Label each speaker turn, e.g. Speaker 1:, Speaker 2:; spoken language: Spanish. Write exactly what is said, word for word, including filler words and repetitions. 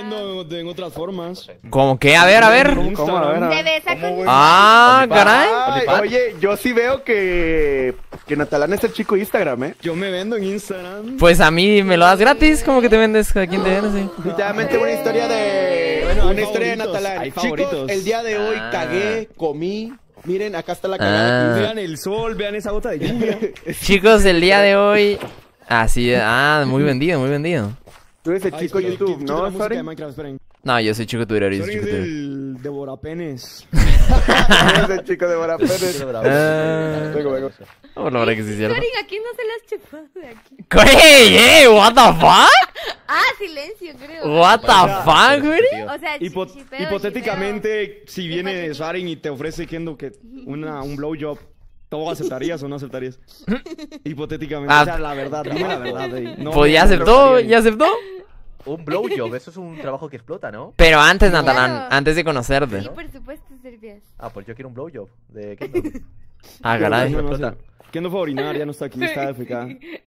Speaker 1: viendo de, en otras formas.
Speaker 2: ¿Cómo qué? A ver, a ver.
Speaker 3: ¿Cómo? A ver, a ver.
Speaker 4: ¿Te besa con
Speaker 2: Ah, caray.
Speaker 3: Ay, oye, yo sí veo que que Natalán es el chico de Instagram, ¿eh?
Speaker 1: Yo me vendo en Instagram.
Speaker 2: Pues a mí me lo das gratis. ¿Cómo que te vendes? ¿A quién te vendes? Sí?
Speaker 3: Literalmente una historia de
Speaker 1: Bueno, hay
Speaker 3: una historia de
Speaker 1: favoritos,
Speaker 3: Natalán.
Speaker 1: hay
Speaker 3: Chicos,
Speaker 1: favoritos.
Speaker 3: el día de hoy
Speaker 2: Ah.
Speaker 3: cagué, comí. Miren, acá está la cagada.
Speaker 2: Ah.
Speaker 1: Vean el sol, vean esa gota de lluvia.
Speaker 2: Chicos, el día de hoy. Así, ah, muy vendido, muy vendido.
Speaker 3: Tú eres el
Speaker 1: Ay,
Speaker 3: chico
Speaker 1: esperen,
Speaker 3: YouTube,
Speaker 1: quito la
Speaker 3: ¿no,
Speaker 1: música
Speaker 3: Soren?
Speaker 1: de Minecraft, esperen.
Speaker 2: No, yo soy chico Twitter, yo soy
Speaker 1: Soren
Speaker 2: chico
Speaker 1: es
Speaker 2: Twitter.
Speaker 1: el devorapenes.
Speaker 3: Eres el chico de Bora Pérez.
Speaker 2: Ah,
Speaker 3: Vengo, vengo.
Speaker 2: por la hora que sí es cierto.
Speaker 4: Sorin, aquí no se las chupado de aquí.
Speaker 2: Hey, hey, what the fuck?
Speaker 4: Ah, silencio, creo.
Speaker 2: What the fuck, güey?
Speaker 4: O sea,
Speaker 1: Hipo-
Speaker 4: chi- chipeo,
Speaker 1: hipotéticamente, si viene
Speaker 4: Hipotético.
Speaker 1: Soren y te ofrece Kendo que una, un blowjob, ¿tú aceptarías o no aceptarías? Hipotéticamente,
Speaker 2: Ah.
Speaker 1: o sea, la verdad, dime la verdad. ey. No,
Speaker 2: Pues ya
Speaker 1: no
Speaker 2: aceptó,
Speaker 1: preguntaría.
Speaker 2: ya aceptó.
Speaker 5: Un blowjob, eso es un trabajo que explota, ¿no?
Speaker 2: Pero antes,
Speaker 4: Claro.
Speaker 2: Natalán, antes de conocerte.
Speaker 4: Sí, por supuesto, Servías.
Speaker 5: Ah, pues yo quiero un blowjob de Kendall.
Speaker 2: Ah, caray.
Speaker 1: No, no sé. Kendo fue a orinar, ya no está aquí, está F K.